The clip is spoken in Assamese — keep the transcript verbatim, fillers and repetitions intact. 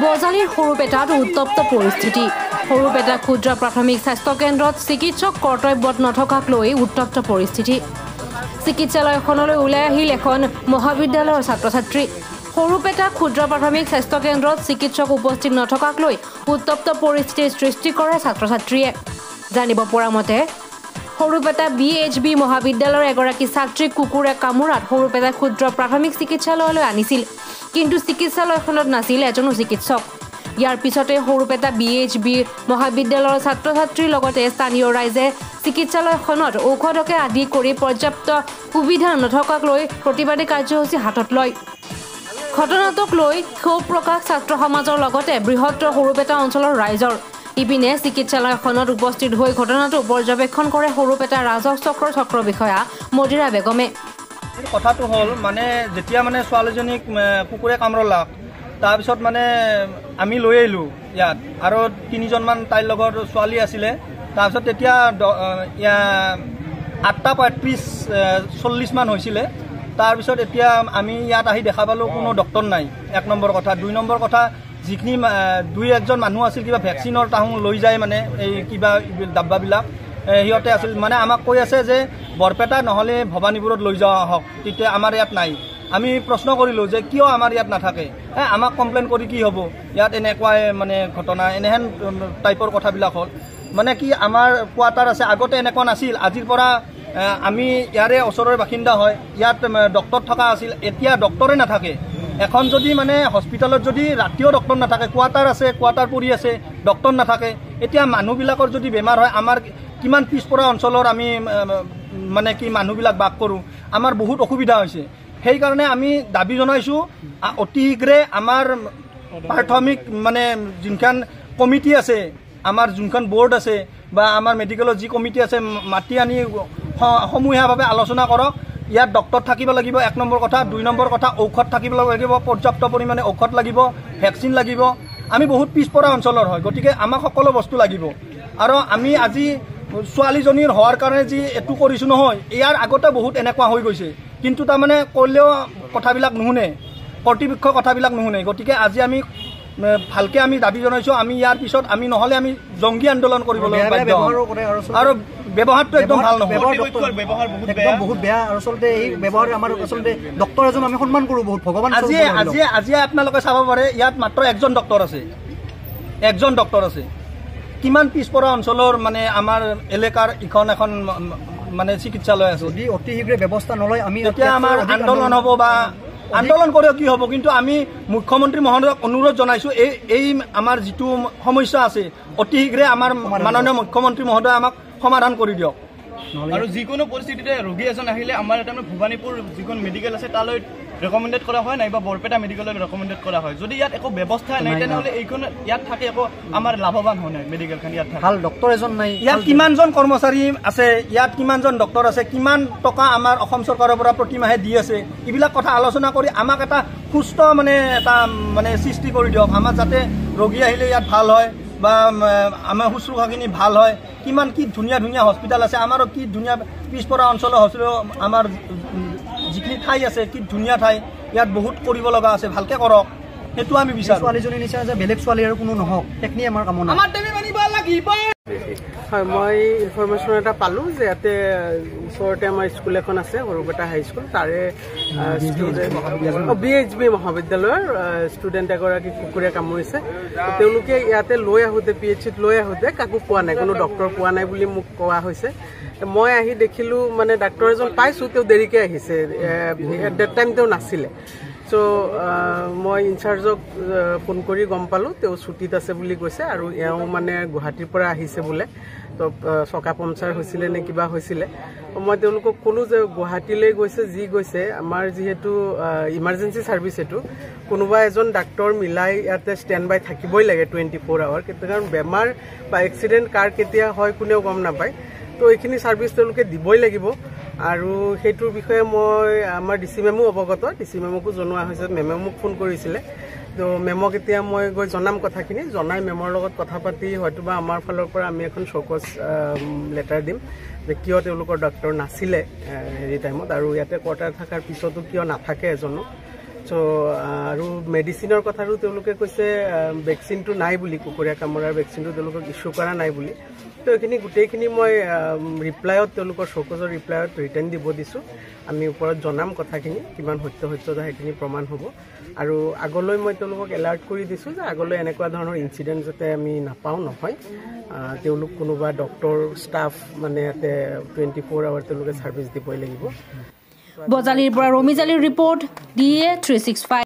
বজালিৰ সৰুপেটাত উত্তপ্ত পৰিস্থিতি সৰুপেটা ক্ষুদ্ৰ প্ৰাথমিক স্বাস্থ্য কেন্দ্ৰত চিকিৎসক কৰ্তব্যত নথকাক লৈ উত্তপ্ত পৰিস্থিতি চিকিৎসালয়খনলৈ ওলাই আহিল এখন মহাবিদ্যালয়ৰ ছাত্ৰ ছাত্ৰী সৰুপেটা ক্ষুদ্ৰ প্ৰাথমিক স্বাস্থ্য কেন্দ্ৰত চিকিৎসক উপস্থিত নথকাক লৈ উত্তপ্ত পৰিস্থিতিৰ সৃষ্টি কৰে ছাত্ৰ ছাত্ৰীয়ে জানিব পৰা মতে সৰুপেটা বি এইচ বি মহাবিদ্যালয়ৰ এগৰাকী ছাত্ৰীক কুকুৰে কামোৰাত সৰুপেটা ক্ষুদ্ৰ প্ৰাথমিক চিকিৎসালয়লৈ আনিছিল কিন্তু চিকিৎসালয়খনত নাছিল এজনো চিকিৎসক ইয়াৰ পিছতে সৰুপেটা বি এইচ বি মহাবিদ্যালয়ৰ ছাত্ৰ ছাত্ৰীৰ লগতে স্থানীয় ৰাইজে চিকিৎসালয়খনত ঔষধকে আদি কৰি পৰ্যাপ্ত সুবিধা নথকাক লৈ প্ৰতিবাদী কাৰ্যসূচী হাতত লয় ঘটনাটোক লৈ ক্ষোভ প্ৰকাশ ছাত্ৰ সমাজৰ লগতে বৃহত্তৰ সৰুপেটা অঞ্চলৰ ৰাইজৰ ইপিনে চিকিৎসালয়খনত উপস্থিত হৈ ঘটনাটো পৰ্যবেক্ষণ কৰে সৰুপেটা ৰাজহ চক্ৰৰ চক্ৰ বিষয়া মদিৰা বেগমে কথাটো হ'ল মানে যেতিয়া মানে ছোৱালীজনীক কুকুৰে কামুৰলাক তাৰপিছত মানে আমি লৈ আহিলোঁ ইয়াত আৰু তিনিজনমান তাইৰ লগত ছোৱালী আছিলে তাৰপিছত তেতিয়া আঠটা পঁয়ত্ৰিছ চল্লিছমান হৈছিলে তাৰপিছত এতিয়া আমি ইয়াত আহি দেখা পালোঁ কোনো ডক্টৰ নাই এক নম্বৰ কথা দুই নম্বৰ কথা যিখিনি দুই একজন মানুহ আছিল কিবা ভেকচিনৰ তাহোঁ লৈ যায় মানে এই কিবা ডাব্বাবিলাক সিহঁতে আছিল মানে আমাক কৈ আছে যে বৰপেটা নহ'লে ভৱানীপুৰত লৈ যোৱা হওক তেতিয়া আমাৰ ইয়াত নাই আমি প্ৰশ্ন কৰিলোঁ যে কিয় আমাৰ ইয়াত নাথাকে আমাক কমপ্লেইন কৰি কি হ'ব ইয়াত এনেকুৱাই মানে ঘটনা এনেহেন টাইপৰ কথাবিলাক হ'ল মানে কি আমাৰ কোৱাৰ্টাৰ আছে আগতে এনেকুৱা নাছিল আজিৰ পৰা আমি ইয়াৰে ওচৰৰ বাসিন্দা হয় ইয়াত ডক্টৰ থকা আছিল এতিয়া ডক্টৰে নাথাকে এখন যদি মানে হস্পিটেলত যদি ৰাতিও ডক্টৰ নাথাকে কোৱাৰ্টাৰ আছে কোৱাৰ্টাৰ পৰি আছে ডক্টৰ নাথাকে এতিয়া মানুহবিলাকৰ যদি বেমাৰ হয় আমাৰ কিমান পিছপৰা অঞ্চলৰ আমি মানে কি মানুহবিলাক বাস কৰোঁ আমাৰ বহুত অসুবিধা হৈছে সেইকাৰণে আমি দাবী জনাইছোঁ অতি শীঘ্ৰে আমাৰ প্ৰাথমিক মানে যোনখন কমিটি আছে আমাৰ যোনখন বৰ্ড আছে বা আমাৰ মেডিকেলৰ যি কমিটি আছে মাতি আনি সমূহীয়াভাৱে আলোচনা কৰক ইয়াত ডক্টৰ থাকিব লাগিব এক নম্বৰ কথা দুই নম্বৰ কথা ঔষধ থাকিব লাগিব পৰ্যাপ্ত পৰিমাণে ঔষধ লাগিব ভেকচিন লাগিব আমি বহুত পিছপৰা অঞ্চলৰ হয় গতিকে আমাক সকলো বস্তু লাগিব আৰু আমি আজি ছোৱালীজনীৰ হোৱাৰ কাৰণে যি এইটো কৰিছোঁ নহয় ইয়াৰ আগতে বহুত এনেকুৱা হৈ গৈছে কিন্তু তাৰমানে ক'লেও কথাবিলাক নুশুনে কৰ্তৃপক্ষৰ কথাবিলাক নুশুনে গতিকে আজি আমি ভালকৈ আমি দাবী জনাইছোঁ আমি ইয়াৰ পিছত আমি নহ'লে আমি জংগী আন্দোলন কৰিবলৈ বাধ্য আৰু ব্যৱহাৰটো একদম ভাল নহয় বহুত বেয়া আৰু আচলতে এই ব্যৱহাৰ আমাৰ আচলতে ডক্টৰ এজন আমি সন্মান কৰোঁ বহুত ভগৱান আজি আজি আজি আপোনালোকে চাব পাৰে ইয়াত মাত্ৰ একজন ডক্টৰ আছে একজন ডক্টৰ আছে কিমান পিছপৰা অঞ্চলৰ মানে আমাৰ এলেকাৰ ইখন এখন মানে চিকিৎসালয় আছে যদি অতি শীঘ্ৰে ব্যৱস্থা নলয় আমি এতিয়া আমাৰ আন্দোলন হ'ব বা আন্দোলন কৰিও কি হ'ব কিন্তু আমি মুখ্যমন্ত্ৰী মহোদয়ক অনুৰোধ জনাইছোঁ এই এই আমাৰ যিটো সমস্যা আছে অতি শীঘ্ৰে আমাৰ মাননীয় মুখ্যমন্ত্ৰী মহোদয় আমাক সমাধান কৰি দিয়ক আৰু যিকোনো পৰিস্থিতিতে ৰোগী এজন আহিলে আমাৰ এটা ভৱানীপুৰ যিখন মেডিকেল আছে তালৈ ৰেকমেণ্ডেড কৰা হয় নাইবা বৰপেটা মেডিকেলত ৰেকমেণ্ডেড কৰা হয় যদি ইয়াত একো ব্যৱস্থা নাই তেনেহ'লে এইখন ইয়াত থাকে একো আমাৰ লাভৱান হোৱা নাই মেডিকেলখন ইয়াত থাকে ভাল ডক্টৰ এজন নাই ইয়াত কিমানজন কৰ্মচাৰী আছে ইয়াত কিমানজন ডক্টৰ আছে কিমান টকা আমাৰ অসম চৰকাৰৰ পৰা প্ৰতিমাহে দি আছে এইবিলাক কথা আলোচনা কৰি আমাক এটা সুস্থ মানে এটা মানে সৃষ্টি কৰি দিয়ক আমাৰ যাতে ৰোগী আহিলে ইয়াত ভাল হয় বা আমাৰ শুশ্ৰূষাখিনি ভাল হয় কিমান কি ধুনীয়া ধুনীয়া হস্পিটেল আছে আমাৰো কি ধুনীয়া পিছপৰা অঞ্চলৰ হস্পিটেল আমাৰ যিখিনি ঠাই আছে কি ধুনীয়া ঠাই ইয়াত বহুত কৰিব লগা আছে ভালকৈ কৰক সেইটো আমি বিচাৰোঁ ছোৱালীজনীৰ নিচিনা যে বেলেগ ছোৱালী আৰু কোনো নহওক সেইখিনি আমাৰ কামনা হয় মই ইনফৰমেশ্যন এটা পালোঁ যে ইয়াতে ওচৰতে আমাৰ স্কুল এখন আছে সৰুপেটা হাইস্কুল তাৰে বি এইচ বি মহাবিদ্যালয়ৰ ষ্টুডেণ্ট এগৰাকী কুকুৰে কামুৰিছে তেওঁলোকে ইয়াতে লৈ আহোঁতে পি এইচ চিত লৈ আহোঁতে কাকো পোৱা নাই কোনো ডক্টৰ পোৱা নাই বুলি মোক কোৱা হৈছে মই আহি দেখিলোঁ মানে ডাক্তৰ এজন পাইছোঁ তেওঁ দেৰিকৈ আহিছে এট ডেট টাইম তেওঁ নাছিলে চ' মই ইনচাৰ্জক ফোন কৰি গম পালোঁ তেওঁ ছুটীত আছে বুলি কৈছে আৰু এওঁ মানে গুৱাহাটীৰ পৰা আহিছে বোলে তো চকা পঞ্চাৰ হৈছিলে নে কিবা হৈছিলে মই তেওঁলোকক ক'লোঁ যে গুৱাহাটীলৈ গৈছে যি গৈছে আমাৰ যিহেতু ইমাৰ্জেঞ্চি ছাৰ্ভিচ এইটো কোনোবা এজন ডাক্তৰ মিলাই ইয়াতে ষ্টেণ্ড বাই থাকিবই লাগে টুৱেণ্টি ফ'ৰ আৱাৰ কাৰণ বেমাৰ বা এক্সিডেণ্ট কাৰ কেতিয়া হয় কোনেও গম নাপায় তো এইখিনি ছাৰ্ভিচ তেওঁলোকে দিবই লাগিব আৰু সেইটোৰ বিষয়ে মই আমাৰ ডি চি মেমো অৱগত ডি চি মেমকো জনোৱা হৈছে মেমে মোক ফোন কৰিছিলে তো মেমক এতিয়া মই গৈ জনাম কথাখিনি জনাই মেমৰ লগত কথা পাতি হয়তোবা আমাৰ ফালৰ পৰা আমি এখন চৌকছ লেটাৰ দিম যে কিয় তেওঁলোকৰ ডক্টৰ নাছিলে হেৰি টাইমত আৰু ইয়াতে কোৱাৰ্টাৰ থকাৰ পিছতো কিয় নাথাকে এজনো চ' আৰু মেডিচিনৰ কথাটো তেওঁলোকে কৈছে ভেকচিনটো নাই বুলি, কুকুৰীয়া কামোৰাৰ ভেকচিনটো তেওঁলোকক ইছ্যু কৰা নাই বুলি। তো এইখিনি গোটেইখিনি মই ৰিপ্লাইত তেওঁলোকৰ চৌকজৰ ৰিপ্লাইত ৰিটাৰ্ণ দিব দিছোঁ। আমি ওপৰত জনাম কথাখিনি কিমান সত্য সত্যতা সেইখিনি প্ৰমাণ হ'ব। আৰু আগলৈ মই তেওঁলোকক এলাৰ্ট কৰি দিছোঁ যে আগলৈ এনেকুৱা ধৰণৰ ইনচিডেণ্ট যাতে আমি নাপাওঁ নহয়। তেওঁলোক কোনোবা ডক্টৰ ষ্টাফ মানে ইয়াতে টুৱেণ্টি ফ'ৰ আৱাৰ তেওঁলোকে ছাৰ্ভিচ দিবই লাগিব। বজালিৰ পৰা ৰমিজালিৰ report D A three six five.